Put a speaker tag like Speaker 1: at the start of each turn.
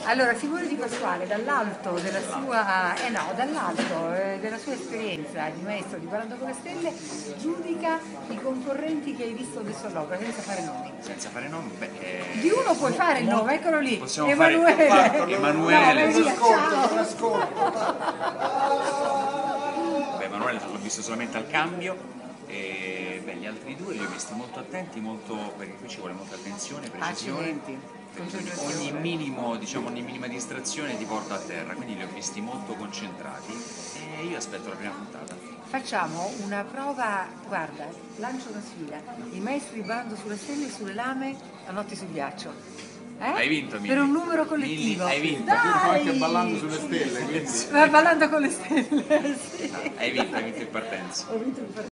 Speaker 1: Allora, Simone Di Pasquale, dall'alto della sua, della sua esperienza di maestro di Ballando con le Stelle, giudica i concorrenti che hai visto adesso all'opera, senza fare nomi.
Speaker 2: Senza fare nomi,
Speaker 1: Di uno puoi fare il nome, eccolo lì,
Speaker 2: possiamo
Speaker 1: Emanuele.
Speaker 2: fare Emanuele.
Speaker 1: No, via, ciao.
Speaker 2: Beh, Emanuele l'ho visto solamente al cambio. E beh, gli altri due li ho visti molto attenti, perché qui ci vuole molta attenzione, precisione.
Speaker 1: Accidenti.
Speaker 2: Perché ogni minimo, diciamo, ogni minima distrazione ti porta a terra, quindi li ho visti molto concentrati e io aspetto la prima puntata.
Speaker 1: Facciamo una prova, guarda, lancio una sfida. I maestri di Ballando sulle Stelle e sulle lame a Notti sul ghiaccio.
Speaker 2: Hai vinto, Milly.
Speaker 1: Per un numero collettivo.
Speaker 2: Milly, hai vinto.
Speaker 1: Dai!
Speaker 3: Anche Ballando sulle Stelle, quindi.
Speaker 1: Ballando con le stelle, sì.
Speaker 2: Hai vinto il partenza.
Speaker 1: Ho vinto il